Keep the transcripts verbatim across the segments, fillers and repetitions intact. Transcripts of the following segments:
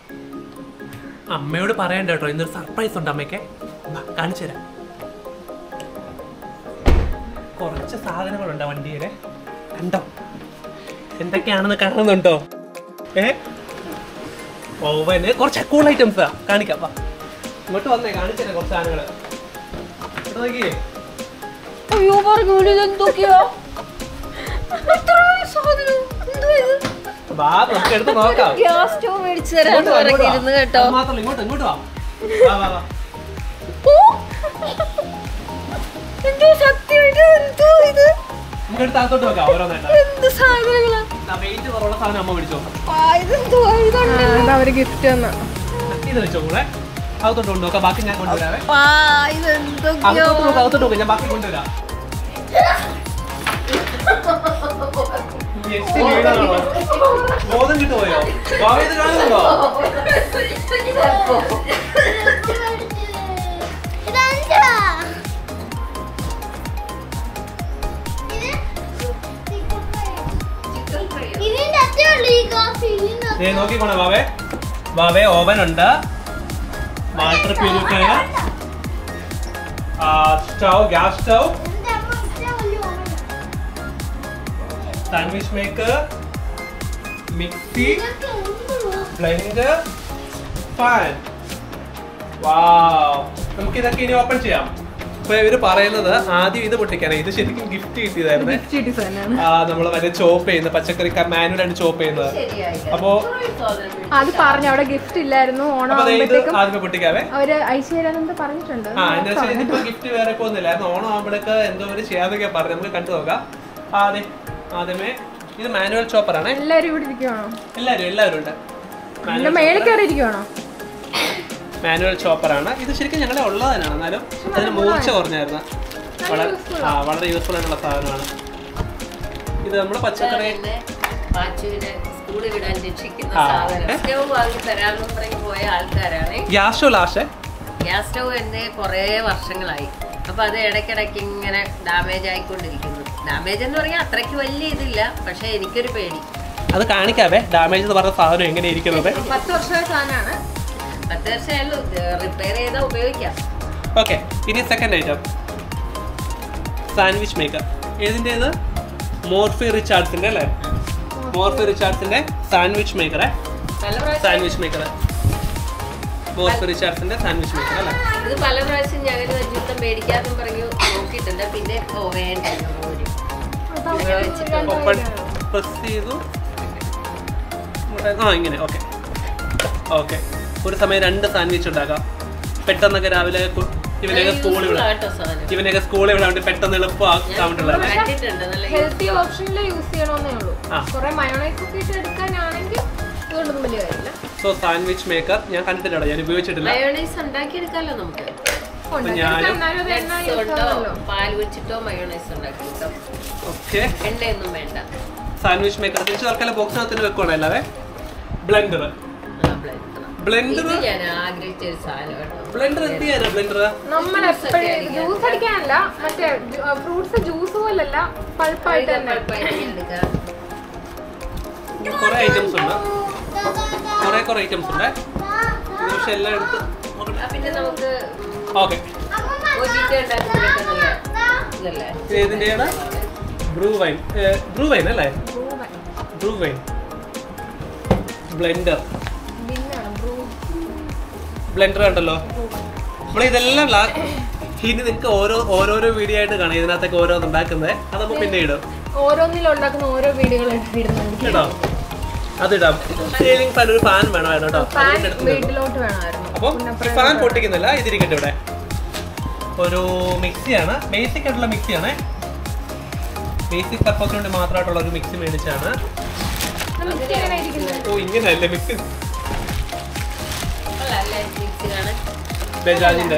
അമ്മയോട് പറയണ്ട കേട്ടോ, ഇന്നൊരു സർപ്രൈസ് ഉണ്ട് അമ്മയ്ക്ക്. കാണിച്ചു തരാം. കുറച്ച് സാധനങ്ങളുണ്ട് വണ്ടിയിലെ, കണ്ടോ എന്തൊക്കെയാണെന്ന് കാണുന്നുണ്ടോ? ഏ ഓവന് കുറച്ച് കൂൾ ഐറ്റംസാ, കാണിക്കാം. വാ ഇങ്ങോട്ട് വന്നേ, കാണിച്ചു തരാം കുറച്ച് സാധനങ്ങൾ. ഇങ്ങോട്ട് നോക്കിയേ. അയ്യോ പറഞ്ഞോളൂ, ഇതെന്തൊക്കെയാ? വാ നമുക്ക് എടുത്ത് നോക്കാം. ഗ്യാസ് സ്റ്റവ് മേടിച്ചു തരാന്ന് പറഞ്ഞിരുന്നു കേട്ടോ. മാത്രമല്ല ഇങ്ങോട്ട് ഇങ്ങോട്ട് വാ. വാ വാ വാ. എന്തോ സത്യമായിട്ട് എന്തോ ഇത് നമുക്ക് എടുത്ത് അകത്തോട്ട് വെക്കാം ഓരോന്നായിട്ട്. എന്ത് സാധനങ്ങളാ? വെയിറ്റ് കുറവുള്ള സാധനം അമ്മ പിടിച്ചോ. ഇതെന്തോ ഇതുണ്ട്, അവര് ഗിഫ്റ്റ് തന്ന. ഇത് വെച്ചോ കൂടെ അകത്തോട്ട് കൊണ്ടുപോക്കാം. ബാക്കി ഞാൻ കൊണ്ടുവരാവേ. ഇതെന്തൊക്കെയോ അകത്തോട്ട് നോക്കാം, ഞാൻ ബാക്കി കൊണ്ടുവരാം. ബോധം കിട്ടുപോയോ? ഇത് കാണുന്നുണ്ടോ? നോക്കിക്കോണേ വാവേ. വാവേ ഓവൻ ഉണ്ട്, water purifier, stove, gas stove, sandwich maker, mixie, blender, fan. Wow, നമുക്ക് ഇതൊക്കെ ഇനി ഓപ്പൺ ചെയ്യാം. അപ്പൊ ഇവര് പറയുന്നത് ആദ്യം ഇത് പൊട്ടിക്കാനാ. ഇത് ശരിക്കും ഗിഫ്റ്റ് കിട്ടിയതായിരുന്നു. നമ്മള് മറ്റേ ചോപ്പ് ചെയ്യുന്നത്, പച്ചക്കറി മാനുവലായിട്ട് ചോപ്പ് ചെയ്യുന്നത്. അപ്പൊ അത് പറഞ്ഞു അവിടെ ഗിഫ്റ്റ് ഇല്ലായിരുന്നു. ഓണം ആദ്യമേ പൊട്ടിക്കാവേ. അവര് ഐശ്വര്യാനന്ദ പറഞ്ഞിട്ടുണ്ട്. ആ എന്താ വെച്ചാൽ ഇതിപ്പോ ഗിഫ്റ്റ് വേറെ പോകുന്നില്ലായിരുന്നു. ഓണം ആകുമ്പോഴേക്ക് എന്തോ ഒരു ചെയ്യാതൊക്കെ പറഞ്ഞു. നമുക്ക് കണ്ടു നോക്കാം. ആദ്യം ആദ്യമേ ഇത് മാനുവൽ ചോപ്പറാണ്. എല്ലാരും ഇവിടെ ഇരിക്കുവാണോ? എല്ലാരും എല്ലാവരും ഉണ്ട്. മേളിൽ കയറി ഇരിക്കുവാണോ? മാനുവൽ ചോപ്പറാണ്. ഇത് ശരിക്കും ഞങ്ങളെ ഉള്ളതാണ്, എന്നാലും അതിന് മൂർച്ച കുറഞ്ഞായിരുന്നു. വളരെ ആ വളരെ യൂസ്ഫുൾ ആയിട്ടുള്ള സാധനമാണ് ഇത്. നമ്മുടെ പച്ചക്കറി gas stove last gas stove എന്റെ കുറെ വർഷങ്ങളായി. അപ്പൊ അത് ഇടയ്ക്കിടയ്ക്ക് ഇങ്ങനെ ഡാമേജ് ആയിക്കൊണ്ടിരിക്കുന്നു. ഡാമേജ് എന്ന് പറഞ്ഞാൽ അത്രയ്ക്ക് വലിയ ഇതില്ല, പക്ഷെ എനിക്കൊരു പേടി. അത് കാണിക്കാവേ, ഡാമേജ് എന്ന് പറഞ്ഞ സാധനം എങ്ങനെ ഇരിക്കുന്നത്. പത്ത് വർഷമായ സാധനമാണ്. പത്ത് വർഷമായാലും റിപ്പയർ ചെയ്താൽ ഉപയോഗിക്കാം. ഓക്കെ, ഇനി സെക്കൻഡ് ഐറ്റം സാൻഡ്വിച്ച് മേക്കർ. ഏതിൻ്റെത്? മോർഫി റിച്ചാർഡ്സിന്റെ അല്ലേ? മോർഫി റിച്ചാർഡ്സിന്റെ സാൻഡ്വിച്ച് മേക്കറെ. സാൻഡ്വിച്ച് മേക്കർ മോർഫി റിച്ചാർഡ്സിന്റെ സാൻഡ്വിച്ച് മേക്കർ അല്ലേ? ഇത് പല പ്രാവശ്യം ഞങ്ങൾ ജീവിതം മേടിക്കാതും പറഞ്ഞു നോക്കിയിട്ടുണ്ട്. പിന്നെ ഓ വേണ്ട പ്രസ് ചെയ്തു. ആ ഇങ്ങനെ. ഓക്കെ ഓക്കെ ഒരു സമയം രണ്ട് സാൻഡ്വിച്ച് ഉണ്ടാക്കാം. പെട്ടെന്നൊക്കെ രാവിലെ ഇവനെയൊക്കെ സ്കൂളിൽ വിടാം ഇവനെയൊക്കെ സ്കൂളിൽ വിടാൻ വേണ്ടി പെട്ടെന്ന് എളുപ്പമാക്കാറുണ്ട്. ഹെൽത്തി ഓപ്ഷനിൽ യൂസ് ചെയ്യണമെന്നേ ഉള്ളൂ. കുറെ മയോണൈസ് ഒക്കെ ഇട്ട് എടുക്കാനാണെങ്കിൽ ഇതുകൊണ്ടൊന്നും വലിയ കാര്യമില്ല. സോ സാൻഡ്വിച്ച് മേക്കർ ഞാൻ കണ്ടിട്ടില്ല, ഞാൻ ഉപയോഗിച്ചിട്ടില്ല. മയോണൈസ് ഉണ്ടാക്കി എടുക്കാമല്ലോ നമുക്ക്. പാൽ വെച്ചിട്ടോ മയോണൈസ് ഉണ്ടാക്കിട്ടോ. ഓക്കെ, എണ്ണയൊന്നും വേണ്ട. സാൻഡ്വിച്ച് മേക്കർ തിരിച്ച് തൽക്കാലം ബോക്സിനകത്ത് വെക്കുവാണ്. അല്ലാതെ ബ്ലെൻഡർ ബ്ലെൻഡർ ഞാൻ ആഗ്രഹിച്ച ഒരു സാധനം. ബ്ലെൻഡർ എന്ത് ചെയ്യാനാ? ബ്ലെൻഡർ നമ്മൾ എപ്പോഴും ജ്യൂസ് അടിക്കാനല്ല, മറ്റേ ഫ്രൂട്ട്സ് ജ്യൂസ് പോലല്ല, പൾപ്പായിട്ട് തന്നെ കുറെ ഐറ്റംസ് ഉണ്ട്. കുറെ കുറെ ഐറ്റംസ് ഉണ്ട്. പക്ഷെ എല്ലാം എടുത്ത് പിന്നെ നമുക്ക് ഓക്കെ. ഇതിന്റെയാണ് ബ്രൂ വൈൻ. ബ്രൂ വൈൻ അല്ലേ? ബ്രൂ വൈൻ, ബ്ലെൻഡർ ബ്ലെൻഡർ കണ്ടല്ലോ. നമ്മൾ ഇതെല്ലാം ഇനി നിങ്ങൾക്ക് ഓരോ ഓരോരോ വീഡിയോ ആയിട്ട് കാണാം. ഇതിനകത്തൊക്കെ ഓരോന്ന് ഉണ്ടാക്കുന്നത് അത് നമ്മൾ പിന്നെ ഇടും. ഓരോന്നിലുണ്ടാക്കുന്ന ഓരോ വീഡിയോകൾ കേട്ടോ, അതിടാം. സീലിംഗ് ഫാൻ ഒരു ഫാൻ വേണമായിരുന്നു കേട്ടോ. അപ്പൊ ഫാൻ പൊട്ടിക്കുന്നില്ല, ഇതിരിക്കട്ടെ. ഇവിടെ ഒരു മിക്സിയാണ്, ബേസിക് ആയിട്ടുള്ള മിക്സിയാണ്. ബേസിക് പർപ്പസിന് വേണ്ടി മാത്രമായിട്ടുള്ള ഒരു മിക്സി മേടിച്ചാണ്. ഓ ഇങ്ങനെയല്ലേ മിക്സി? ബജാജിന്റെ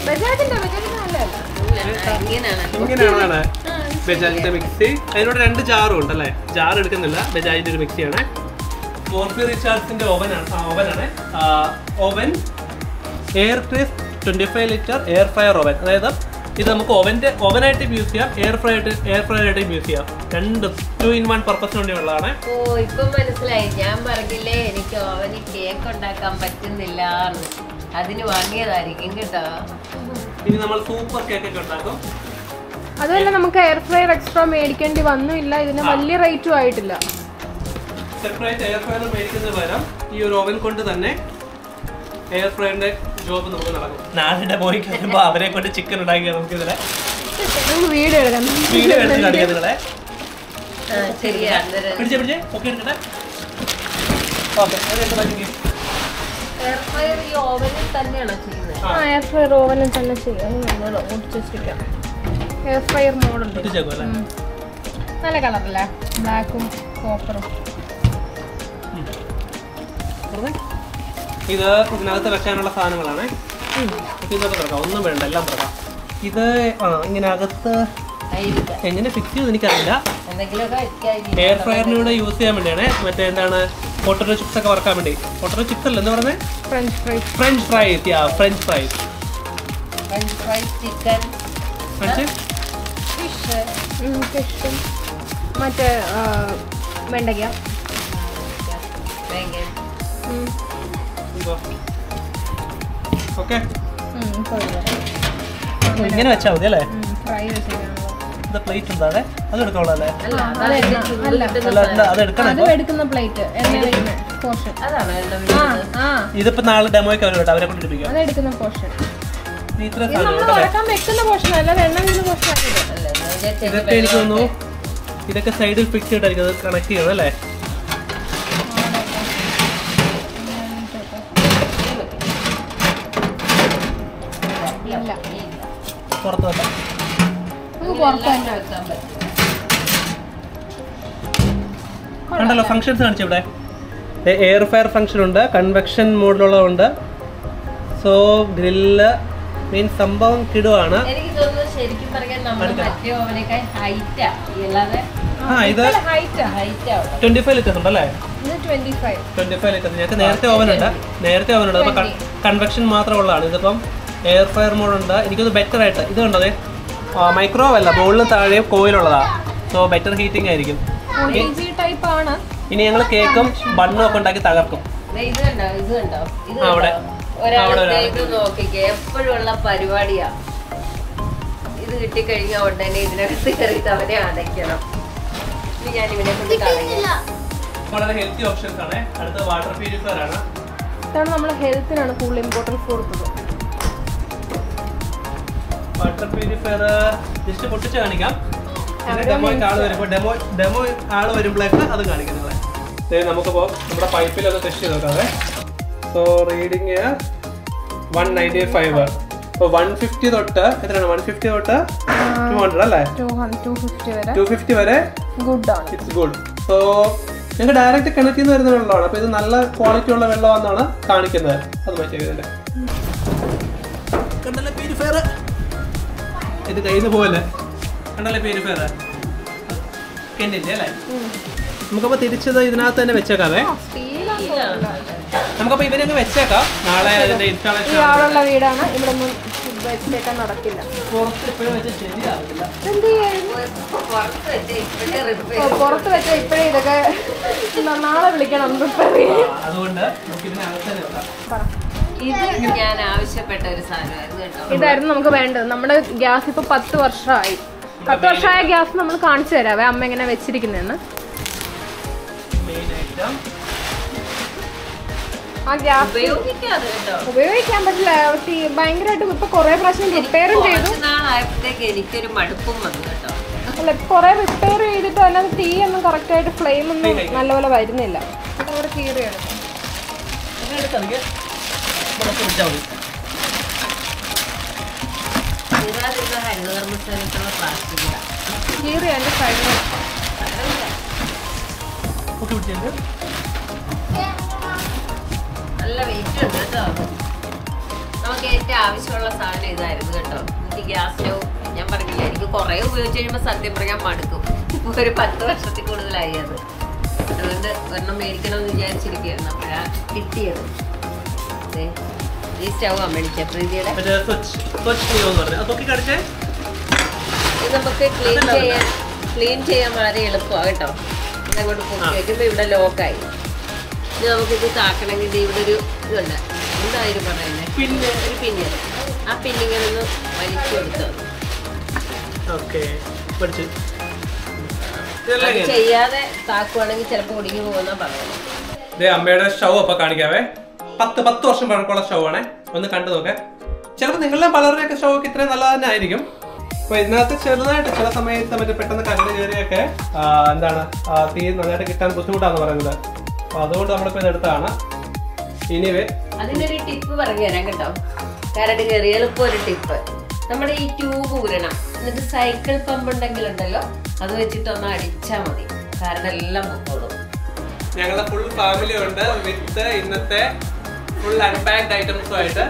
ഇങ്ങനെയാണ് ബജാജിന്റെ മിക്സി. അതിനോട് രണ്ട് ജാറും ഉണ്ട് അല്ലേ? ജാർ എടുക്കുന്നില്ല, ബജാജിന്റെ ഒരു മിക്സിയാണ്. മോർഫി റിച്ചാർഡ്സിന്റെ ഓവനാണ് ഓവനാണ് oven air crisp twenty five litre air fryer oven. അതായത് ഇത് നമുക്ക് ഓവൻ്റെ ഓവനായിട്ട് യൂസ് ചെയ്യാം, എയർ ഫ്രൈ ആയിട്ട് എയർ ഫ്രൈ ആയിട്ട് യൂസ് ചെയ്യാം. രണ്ട് ടു ഇൻ വൺ പർപ്പസിന് വേണ്ടിയുള്ളതാണ്. ഓ ഇപ്പം മനസ്സിലായി. ഞാൻ പറഞ്ഞില്ലേ എനിക്ക് ഓവനിൽ കേക്ക് ഉണ്ടാക്കാൻ പറ്റുന്നില്ല, അതിന് വാങ്ങിയതായിരിക്കും കേട്ടോ. ഇനി നമ്മൾ സൂപ്പർ കേക്ക് ഒക്കെ ഉണ്ടാക്കും. അതുമല്ല നമുക്ക് എയർ ഫ്രയർ എക്സ്ട്രാ മേടിക്കേണ്ടി വന്നില്ല, ഇതിന് വലിയ റേറ്റും ആയിട്ടില്ല. സെപ്പറേറ്റ് എയർ ഫ്രയർ മേടിക്കുന്നതിന് പകരം ഈ ഒരു ഓവൻ കൊണ്ട് തന്നെ എയർ ഫ്രൈറിന്റെ ജോബ് നമുക്ക് നടക്കും. നാടിന്റെ പോയി കഴിയുമ്പോൾ അവരെ കൊണ്ട് ചിക്കൻ ഉണ്ടാക്കിയ നമുക്ക് ഇതിലെ വീഡിയോ എടുക്കാം, വീഡിയോ എടുത്ത് കാണിക്കാം നിങ്ങളെ. ശരിയാണ്. പിടിച്ചേ പിടിച്ചേ ഓക്കെ എടുക്കട്ടെ. ഓക്കെ എയർ ഫ്രയർ ഈ ഓവനിൽ തന്നെയാണോ ചെയ്യുന്നത്? ആ എയർ ഫ്രയർ ഓവനിൽ തന്നെ ചെയ്യാം. ഒട്ടിച്ചിരിക്കാം. എയർ ഫ്രയർ മോഡുണ്ട്, നല്ല കളറല്ലേ, ബ്ലാക്കും കോപ്പറും. ഇത് ഇതിനകത്ത് വെക്കാനുള്ള സാധനങ്ങളാണ്. ഇതൊക്കെ തുറക്കാം, ഒന്നും വേണ്ട, എല്ലാം തുറക്കാം. ഇത് ആ ഇങ്ങനെ അകത്ത് എങ്ങനെ ഫിക്സ് ചെയ്ത് എനിക്കറിയില്ല. എയർ ഫ്രയറിനൂടെ യൂസ് ചെയ്യാൻ വേണ്ടിയാണ്. മറ്റേ എന്താണ് പൊട്ടറ്റോ ചിപ്സ് ഒക്കെ വറക്കാൻ വേണ്ടി. പൊട്ടറ്റോ ചിപ്സ് അല്ല, എന്താ പറയുന്നത്? French fries. French fries. Yeah French fries. French fries, chicken, French fish, ഫിഷും മറ്റേ വെണ്ടയ്ക്ക. ഓക്കെ ഇങ്ങനെ വെച്ചാൽ മതി അല്ലേ? ഇത് പ്ലേറ്റ് ഉണ്ടോ അവിടെ? അത് എടുത്തോളൂ അല്ലേ? അത് എടുക്കണം. ഇതിപ്പോ നാളെ ഡെമോയ്ക്ക് അവരോട് അവരെ കൊണ്ടിരിപ്പിക്കാം. ഇതൊക്കെ എനിക്ക് തോന്നുന്നു ഇതൊക്കെ സൈഡിൽ ഫിക്സ് ചെയ്തിട്ടായിരിക്കും അത് കണക്ട് ചെയ്യണം അല്ലേ? പുറത്ത് വെക്കാം. കണ്ടല്ലോ ഫങ്ഷൻസ് കാണിച്ചു ഇവിടെ. എയർ ഫയർ ഫങ്ഷൻ ഉണ്ട്, കൺവെക്ഷൻ മോഡിലുള്ളതുണ്ട്. സോ ഗ്രില്ല് മീൻ സംഭവം കിടുവാണ്. എനിക്ക് തോന്നുന്നു ശരിക്കും പറയാൻ നമ്മൾ മറ്റേ ഓവനേക്കാൾ ഹൈറ്റാ. ആ ഇത് ട്വന്റി ഫൈവ് ലിറ്റേഴ്സ് ഉണ്ടല്ലേ? Twenty five litres. ഞങ്ങൾക്ക് നേരത്തെ ഓവൻ ഉണ്ട്, നേരത്തെ ഓവൻ ഉണ്ട്. അപ്പൊ കൺവെക്ഷൻ മാത്രമുള്ളതാണ്. ഇതിപ്പം എയർ ഫയർ മോഡുണ്ട്. എനിക്കത് ബെറ്റർ ആയിട്ട് ഇത് കണ്ടത് മൈക്രോവേവ് അല്ല, മുകളിലും താഴെയും കോയിലുള്ളതാണ്. സോ ബെറ്റർ ഹീറ്റിംഗ് ആയിരിക്കും. ഇനി ഞങ്ങൾ കേക്കും ബണ്ണും ഒക്കെ ഉണ്ടാക്കി തകർക്കും. ഇത് കണ്ടോ, ഇത് കണ്ടോ, ഇത് നോക്കിക്കേ, എപ്പോഴുള്ള പരിപാടിയാ. ഇത് കിട്ടിക്കഴിഞ്ഞാൽ ഉടനെ ഇതിനകത്ത് കയറിയിട്ട് അവനെ അടയ്ക്കണം. ഞാൻ ഇവനെ കൊണ്ട് കളയാം. വളരെ ഹെൽത്തി ഓപ്ഷൻസ് ആണ്. അടുത്ത വാട്ടർ പ്യൂരിഫയർ ആണ്. ഇതാണ് നമ്മൾ ഹെൽത്തിനാണ് കൂടുതൽ ഇമ്പോർട്ടൻസ് കൊടുത്തത്. വാട്ടർ പ്യൂരിഫയർ ജസ്റ്റ് പൊട്ടിച്ച് കാണിക്കാം. ഡെമോ ആള് വരുമ്പോൾ ഡെമോ ഡെമോ ആള് വരുമ്പോഴേക്ക് അത് കാണിക്കാം നിങ്ങളെ. നമുക്കിപ്പോൾ നമ്മുടെ പൈപ്പിലൊക്കെ ടെസ്റ്റ് ചെയ്ത് നോക്കാതെ. So reading one ninety five. അപ്പോൾ വൺ ഫിഫ്റ്റി തൊട്ട് എത്രയാണ്? വൺ ഫിഫ്റ്റി തൊട്ട് ടു ഹൺഡ്രഡ് അല്ലേ? ടു ഫിഫ്റ്റി വരെ ഗുഡ് ആണ്. It's good. സോ ഞങ്ങൾക്ക് ഡയറക്റ്റ് കിണറ്റിൽ നിന്ന് വരുന്ന വെള്ളമാണ്. അപ്പോൾ ഇത് നല്ല ക്വാളിറ്റി ഉള്ള വെള്ളമാണെന്നാണ് കാണിക്കുന്നത്. അത് മറ്റേ കണ്ടല്ലേ പ്യൂരിഫയർ, ഇത് കയ്യിൽ നിന്ന് പോലെ കണ്ടല്ലേ പ്യൂരിഫയർ കെന്നില്ലേ അല്ലേ? നമുക്കപ്പോൾ തിരിച്ചത് ഇതിനകത്ത് തന്നെ വെച്ചേക്കാവേ. നമുക്കപ്പോൾ ഇവരങ്ങ് വെച്ചേക്കാം. നാളെ അതിന്റെ ഇൻസ്റ്റാളേഷൻ ആളുള്ള വീടാണ്, ഇവിടെ ഒന്നും വെച്ചേക്കാൻ നടക്കില്ല. പുറത്ത് ഇപ്പോഴും വെച്ചാൽ ശരിയാവില്ല. പുറത്ത് വെച്ചാൽ ഇപ്പഴേ ഇതൊക്കെ നാളെ വിളിക്കണം. അതുകൊണ്ട് നമുക്ക് ഇതിനകത്ത് തന്നെ വെക്കാം. ഇത് ഞാൻ ആവശ്യപ്പെട്ട ഒരു സാധനമായിരുന്നു കേട്ടോ. ഇതായിരുന്നു നമുക്ക് വേണ്ടത്. നമ്മുടെ ഗ്യാസ് ഇപ്പൊ പത്ത് വർഷമായി. പത്ത് വർഷമായ ഗ്യാസ് നമ്മൾ കാണിച്ചു തരാവേ അമ്മ എങ്ങനെ വെച്ചിരിക്കുന്നതെന്ന്. ആ ഗ്യാസ് ഉപയോഗിക്കാതെ കേട്ടോ, ഉപയോഗിക്കാൻ പറ്റില്ല. ഭയങ്കരമായിട്ട് ഇപ്പൊ കൊറേ പ്രാവശ്യം റിപ്പയറും ചെയ്തു. നാളായപ്പോഴത്തേക്ക് എനിക്കൊരു മടുപ്പും വന്നു കേട്ടോ. അല്ല കൊറേ റിപ്പയർ ചെയ്തിട്ട് അല്ലാതെ തീ ഒന്നും കറക്റ്റ് ആയിട്ട് ഫ്ലെയിം ഒന്നും നല്ലപോലെ വരുന്നില്ല. അവിടെ കീറിയാണ് കീറിയാണ് സൈഡ്. നല്ല വെയിറ്റ് ഉണ്ട് കേട്ടോ. നമുക്ക് ഏറ്റവും ആവശ്യമുള്ള സാധനം ഇതായിരുന്നു കേട്ടോ. എനിക്ക് ഗ്യാസ് സ്റ്റവ് ഞാൻ പറഞ്ഞില്ല, എനിക്ക് കുറേ ഉപയോഗിച്ച് കഴിയുമ്പോൾ സത്യം പറയാൻ മടുക്കും. ഒരു പത്ത് വർഷത്തിൽ കൂടുതലായി അത്. അതുകൊണ്ട് ഒരെണ്ണം മേടിക്കണമെന്ന് വിചാരിച്ചിരിക്കുകയായിരുന്നു. അപ്പോഴാണ് കിട്ടിയത്. ഈ സ്റ്റവ് മേടിച്ച പ്രീതിയുടെ സ്വച്ഛ് സ്വച്ഛ് എന്ന് പറഞ്ഞു. അതൊക്കെ കടിച്ചേ ഇത് നമുക്ക് ക്ലീൻ ചെയ്യാൻ ക്ലീൻ ചെയ്യാൻ വളരെ എളുപ്പമാണ് കേട്ടോ. ഇതങ്ങോട്ട് പൊക്കി വയ്ക്കുമ്പോൾ ഇവിടെ ലോക്കായി. ഇത് നമുക്കിത് താക്കണമെങ്കിൽ ഇവിടെ ഒരു ഇതുണ്ട്, എന്തായാലും പറയുന്നത് പിന്നെ ഒരു പിന്ന്, ആ പിന്നിങ്ങനൊന്ന് വലിച്ചു കൊടുത്തു. ചെയ്യാതെ താക്കുവാണെങ്കിൽ ചിലപ്പോൾ ഒടുങ്ങി പോകുന്ന പറയുന്നത്. അമ്മയുടെ സ്റ്റൗ അപ്പൊ കാണിക്കാവേ. പത്ത് പത്ത് വർഷം പഴക്കമുള്ള സ്റ്റൗ ആണേ, ഒന്ന് കണ്ടു നോക്കേ. ചിലപ്പോൾ നിങ്ങളുടെ പലരുടെയൊക്കെ സ്റ്റൗ ഒക്കെ ഇത്രയും നല്ല തന്നെ ആയിരിക്കും. അപ്പൊ ഇതിനകത്ത് ചെറുതായിട്ട് ചില സമയത്ത് മറ്റേ പെട്ടെന്ന് കരണ്ട് കയറിയൊക്കെ എന്താണ് തീ നന്നായിട്ട് കിട്ടാൻ ബുദ്ധിമുട്ടാന്ന് പറയുന്നത്. അപ്പൊ അതുകൊണ്ട് നമ്മളിപ്പോ ഇത് എടുത്താണ്. ഇനിവേ അതിനൊരു ടിപ്പ് പറഞ്ഞു തരാം കേട്ടോ. കരണ്ട് കയറി എളുപ്പം ഒരു ടിപ്പ്. നമ്മുടെ ഈ ട്യൂബ് ഊരണം, എന്നിട്ട് സൈക്കിൾ പമ്പ് ഉണ്ടെങ്കിലുണ്ടല്ലോ അത് വെച്ചിട്ട് ഒന്ന് അടിച്ചാൽ മതി, കാരണം എല്ലാം പൊക്കോളും. ഞങ്ങളുടെ ഫുൾ ഫാമിലി ഉണ്ട് വിത്ത് ഇന്നത്തെ ഫുൾ അൺപാക്ഡ് ഐറ്റംസും ആയിട്ട്.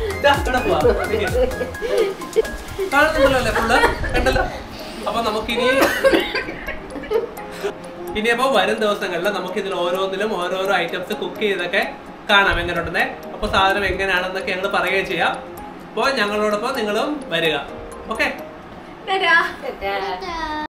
കാണുന്നുണ്ടല്ലോ ഫുള്ള് കണ്ടല്ലോ. അപ്പൊ നമുക്കിനി ഇനിയപ്പോ വരും ദിവസങ്ങളിൽ നമുക്ക് ഇതിൽ ഓരോന്നിലും ഓരോരോ ഐറ്റംസ് കുക്ക് ചെയ്തൊക്കെ കാണാം എങ്ങനെ ഉണ്ടെന്നേ. അപ്പൊ സാധനം എങ്ങനെയാണെന്നൊക്കെ ഞങ്ങൾ പറയുകയും ചെയ്യാം. അപ്പോൾ ഞങ്ങളോടൊപ്പം നിങ്ങളും വരിക. ഓക്കെ.